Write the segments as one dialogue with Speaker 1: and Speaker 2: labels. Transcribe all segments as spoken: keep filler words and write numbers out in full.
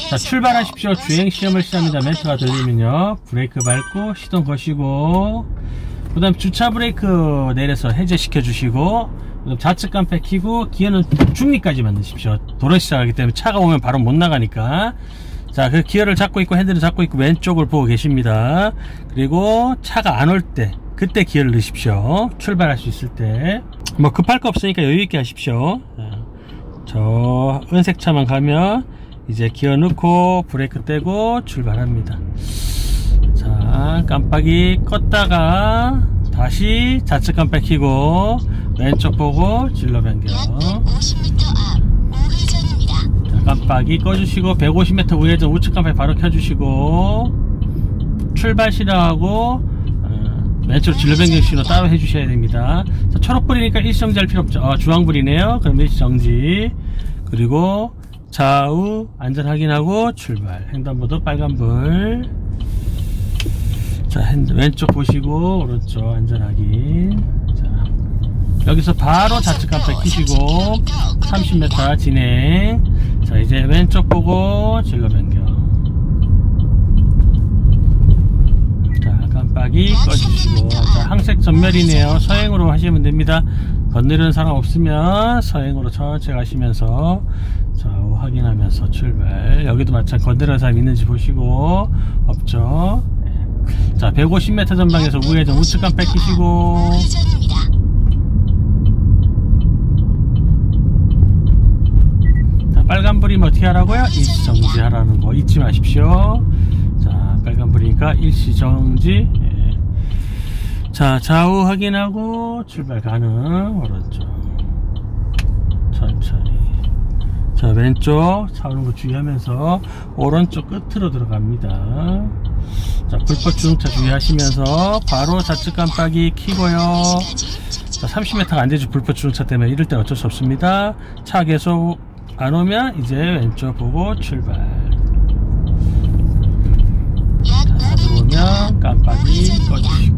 Speaker 1: 자, 출발하십시오. 주행시험을 시작합니다. 멘트가 들리면요, 브레이크 밟고 시동 거시고, 그 다음 주차 브레이크 내려서 해제시켜 주시고, 그 다음 좌측 깜빡 켜고, 기어는 중립까지만 넣으십시오. 도로 시작하기 때문에 차가 오면 바로 못 나가니까. 자, 그 기어를 잡고 있고 핸들을 잡고 있고 왼쪽을 보고 계십니다. 그리고 차가 안 올 때, 그때 기어를 넣으십시오. 출발할 수 있을 때. 뭐 급할 거 없으니까 여유있게 하십시오. 저 은색 차만 가면 이제 기어 넣고 브레이크 떼고 출발합니다. 자, 깜빡이 껐다가 다시 좌측 깜빡 켜고 왼쪽 보고 진로 변경. 자, 깜빡이 꺼주시고 백오십 미터 우회전 우측 깜빡이 바로 켜주시고 출발 싫어하고 왼쪽 진로 변경 신호 따로 해주셔야 됩니다. 자, 초록불이니까 일시정지 할 필요 없죠. 어, 주황불이네요. 그럼 일시정지. 그리고 좌우 안전 확인하고 출발. 횡단보도 빨간불. 자, 핸드 왼쪽 보시고 오른쪽 안전 확인. 자, 여기서 바로 좌측 깜빡 켜시고 삼십 미터 진행. 자, 이제 왼쪽 보고 진로 변경. 깜빡이 꺼주시고. 자, 항색 전멸이네요. 서행으로 하시면 됩니다. 건드리는 사람 없으면 서행으로 천천히 가시면서 좌우 확인하면서 출발. 여기도 마찬가지 건드리는 사람 있는지 보시고. 없죠. 네. 자, 백오십 미터 전방에서 우회전 우측 깜빡 켜시고. 자, 빨간불이면 어떻게 하라고요? 일시정지 하라는 거 잊지 마십시오. 자, 빨간불이니까 일시정지. 예. 자, 좌우 확인하고 출발 가능. 오른쪽 천천히. 자, 왼쪽 차 오는 거 주의하면서 오른쪽 끝으로 들어갑니다. 자, 불법 주행차 주의하시면서 바로 좌측 깜빡이 켜고요. 자, 삼십 미터가 안되죠. 불법 주행차 때문에. 이럴 땐 어쩔 수 없습니다. 차 계속 안 오면 이제 왼쪽 보고 출발. 자, 들어오면 깜빡이 꺼주시고.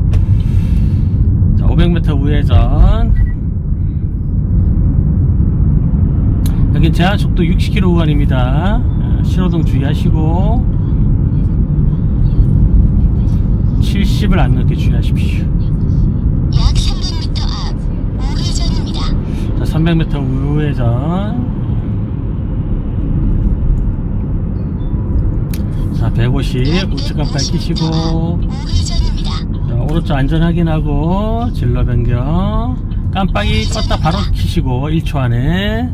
Speaker 1: 자, 오백 미터 우회전. 여긴 제한속도 육십 킬로미터 구간입니다. 신호등 주의하시고 칠십을 안 넘게 주의하십시오.
Speaker 2: 약 삼백 미터 앞 우회전입니다.
Speaker 1: 자, 삼백 미터 우회전. 자, 백오십 우측 깜빡 켜시고. 자, 오른쪽 안전 확인하고 진로 변경. 깜빡이 껐다 바로 켜시고 일 초 안에.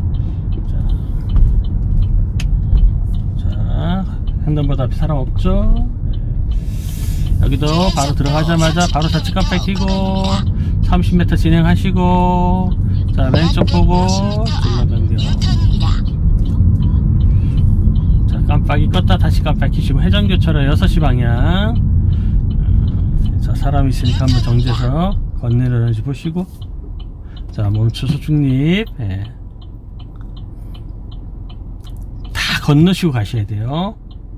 Speaker 1: 자, 자, 횡단보도 앞에 사람 없죠. 네. 여기도 바로 들어가자마자 바로 좌측 깜빡 켜고 삼십 미터 진행하시고. 자, 왼쪽 보고 진로 변경. 깜빡이 껐다 다시 깜빡 켜시고 회전교차로 여섯 시 방향. 자, 사람 있으니까 한번 정지해서 건너려는지 보시고. 자, 멈춰서 중립. 예. 다 건너시고 가셔야 돼요.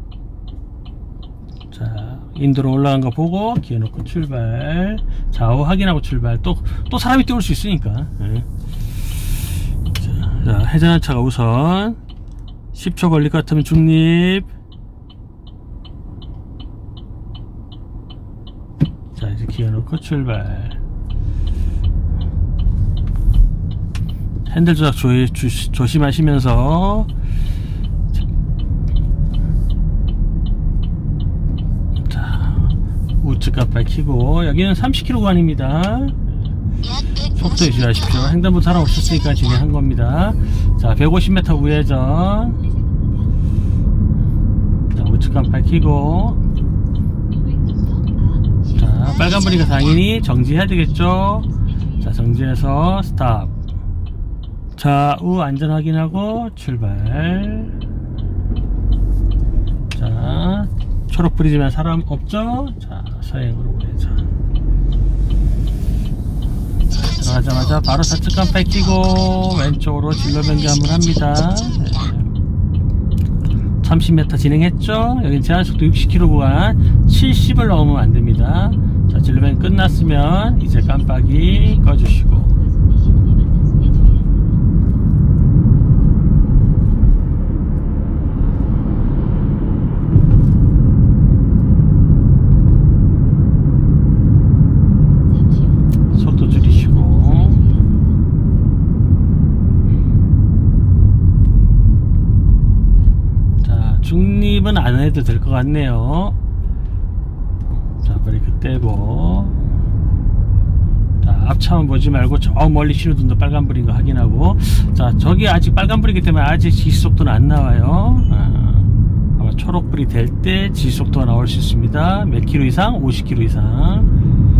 Speaker 1: 자, 인도로 올라간 거 보고 기어 놓고 출발. 좌우 확인하고 출발. 또, 또 사람이 뛰어올 수 있으니까. 예. 자, 자, 회전한 차가 우선 십 초 걸릴 것 같으면 중립. 자, 이제 기어 놓고 출발. 핸들 조작 조, 조, 조심하시면서. 자, 우측 깜빡 켜고. 여기는 삼십 킬로미터 구간입니다. 속도 유지하십시오. 횡단보도 사람 없었으니까 진행한 겁니다. 자, 백오십 미터 우회전. 자, 우측 깜빡 켜고. 자, 빨간불이니까 당연히 정지해야 되겠죠. 자, 정지해서 스탑. 좌우 안전 확인하고 출발. 자, 초록불이지만 사람 없죠. 자, 서행으로 우회전. 들어가자마자 바로 좌측 깜빡 켜고 왼쪽으로 진로 변경 한번 합니다. 네. 삼십 미터 진행했죠. 여긴 제한속도 육십 킬로미터 구간 칠십을 넘으면 안됩니다. 자, 진로 변경 끝났으면 이제 깜빡이 꺼주시고. 드립은 안 해도 될 것 같네요. 자, 브레이크 떼고, 자, 앞차만 보지 말고 저 멀리 신호등도 빨간불인 거 확인하고. 자, 저기 아직 빨간불이기 때문에 아직 지시속도는 안 나와요. 아, 아마 초록불이 될 때 지시속도가 나올 수 있습니다. 몇 킬로 이상? 오십 킬로 이상.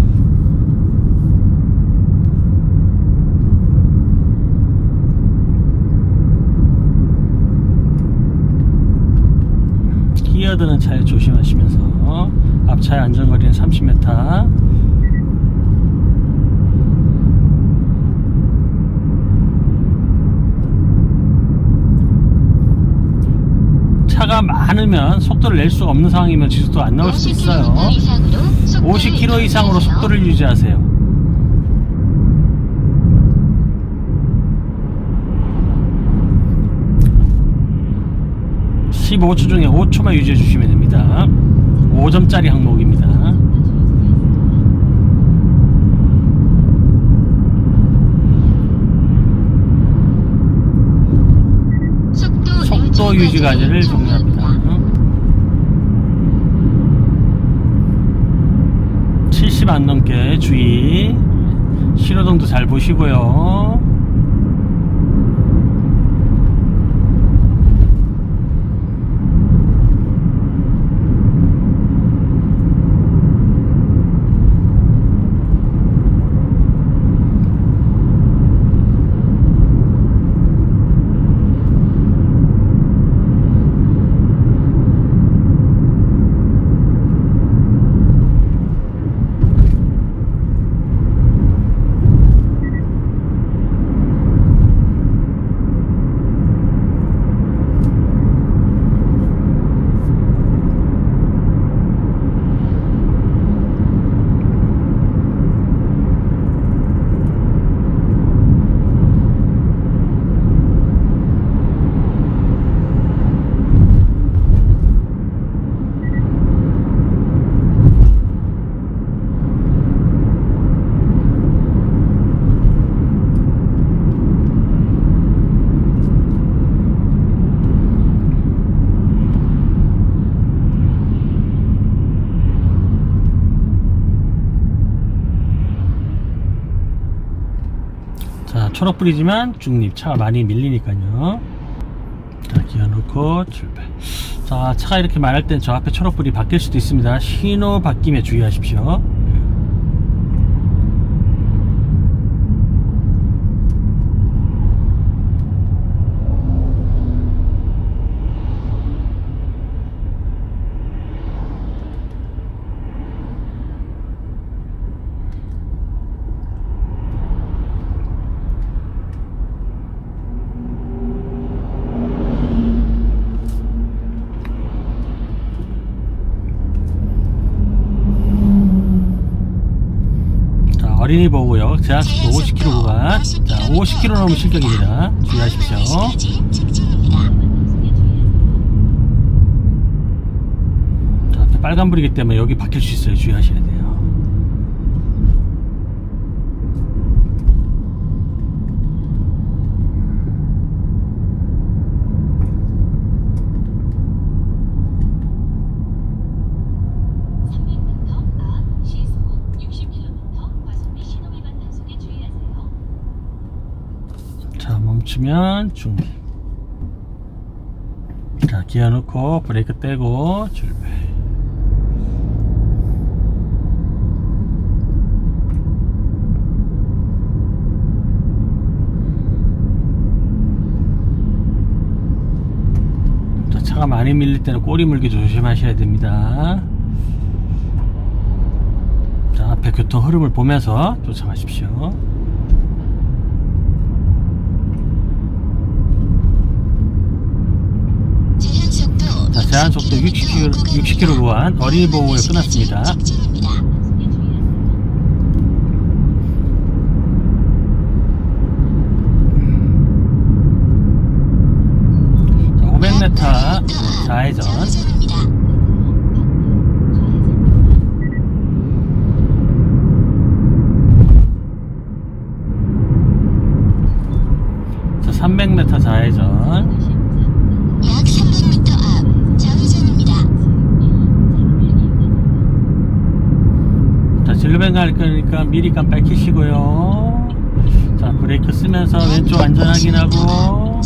Speaker 1: 끼어드는 차에 조심하시면서 앞차의 안전거리는 삼십 미터. 차가 많으면 속도를 낼 수가 없는 상황이면 지속도 안 나올 수 있어요. 오십 킬로미터 이상으로 속도를 유지하세요. 십오 초 중에 오 초만 유지해 주시면 됩니다. 오 점짜리 항목입니다.
Speaker 2: 속도,
Speaker 1: 속도 유지 과제를 종료합니다. 칠십 안 넘게 주의. 신호등도 잘 보시고요. 초록불이지만 중립, 차가 많이 밀리니까요. 자, 기어 놓고 출발. 자, 차가 이렇게 말할 땐 저 앞에 초록불이 바뀔 수도 있습니다. 신호 바뀜에 주의하십시오. 어린이 보호구역 제한속도 오십 킬로미터 구간. 자, 오십 킬로미터 넘으면 실격입니다. 주의하십시오. 자, 앞에 빨간불이기 때문에 여기 바뀔 수 있어요. 주의하셔야 돼요. 멈추면 중립. 자, 기어 넣고 브레이크 떼고 출발. 자, 차가 많이 밀릴 때는 꼬리 물기 조심하셔야 됩니다. 자, 앞에 교통 흐름을 보면서 쫓아가십시오. 자, 제한속도 육십 킬로미터 구간. 어린이 보호구역 끝났습니다. 자, 오백 미터 좌회전. 자, 삼백 미터 좌회전.
Speaker 2: 약 삼백 미터 앞 좌회전입니다.
Speaker 1: 진로변경 할 거니까 미리 깜빡 켜시고요. 자, 브레이크 쓰면서 왼쪽 안전 확인하고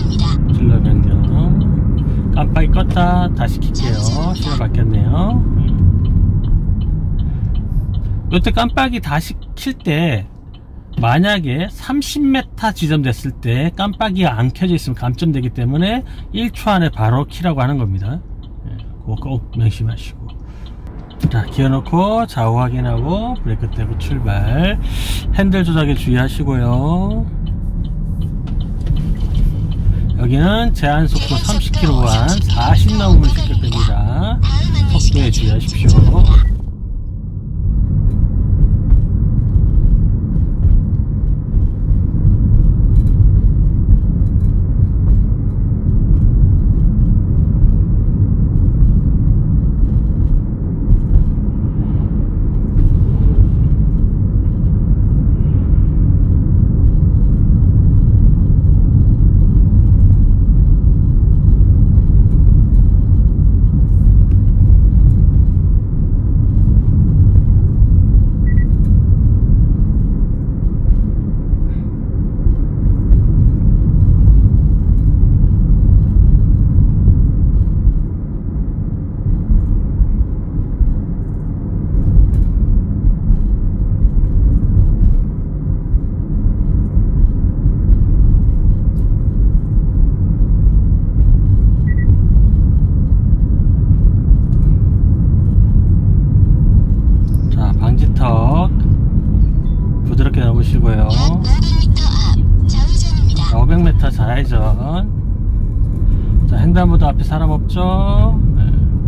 Speaker 1: 진로변경. 깜빡이 껐다 다시 킬게요. 신호 바뀌었네요. 요때 깜빡이 다시 킬 때 만약에 삼십 미터 지점됐을 때 깜빡이가 안 켜져 있으면 감점되기 때문에 일 초 안에 바로 키라고 하는 겁니다. 그거 꼭 명심하시고. 자, 기어 놓고 좌우 확인하고 브레이크 떼고 출발. 핸들 조작에 주의하시고요. 여기는 제한속도 삼십 킬로미터 구간 사십 넘으면 직격됩니다. 속도에 주의하십시오. 부드럽게 넘으시고요. 오백 미터 좌회전. 자, 횡단보도 앞에 사람 없죠? 네.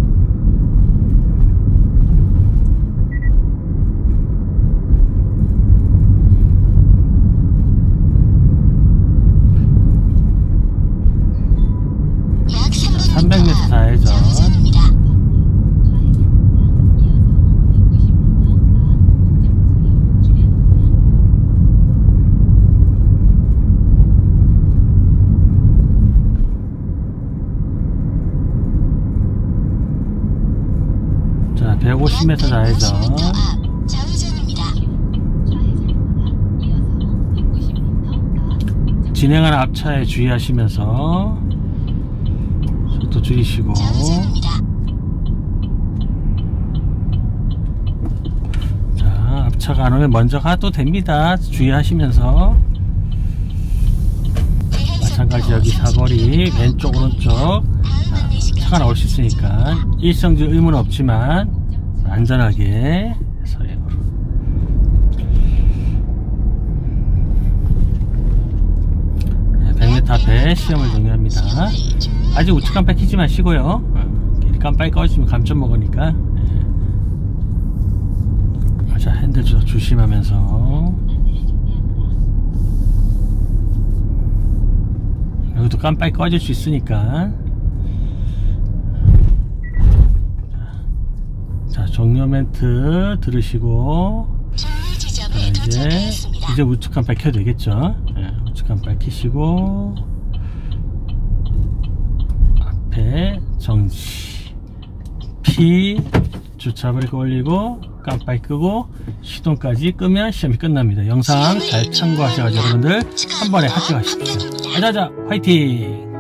Speaker 1: 자, 삼백 미터 좌회전. 자, 백오십 미터 좌회전. 진행하는 앞차에 주의하시면서 속도 줄이시고. 자, 앞차가 안 오면 먼저 가도 됩니다. 주의하시면서. 마찬가지 여기 사거리 왼쪽 오른쪽 차가 나올 수 있으니까 일성적 의무는 없지만 안전하게 서행으로. 백 미터 앞에 시험을 종료합니다. 아직 우측 깜빡이 켜지 마시고요. 깜빡이 꺼지면 감점 먹으니까. 자, 핸들 조작 조심하면서. 여기도 깜빡이 꺼질 수 있으니까. 자, 종료 멘트 들으시고. 자, 이제 이제 우측 깜빡이 켜도 되겠죠. 네, 우측 깜빡이 켜시고 앞에 정지. P 주차 브레이크 올리고 깜빡이 끄고 시동까지 끄면 시험이 끝납니다. 영상 잘 참고하셔가지고 여러분들 한 번에 합격하십시오. 자자자 화이팅!